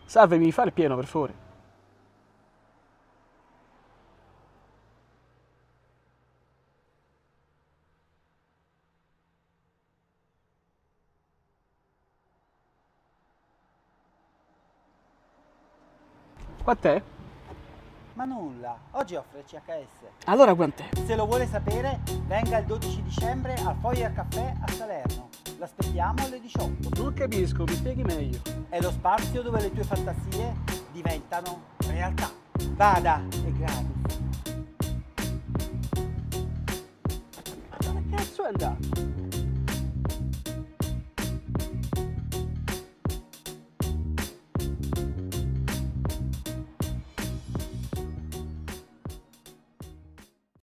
Salve, mi fa il pieno, per favore. Quant'è? Ma nulla, oggi offre CHS. Allora quant'è? Se lo vuole sapere, venga il 12 dicembre al Foyer Caffè a Salerno. L'aspettiamo alle 18. Non capisco, mi spieghi meglio. È lo spazio dove le tue fantasie diventano realtà. Vada, è gratis. Ma dove cazzo è andato?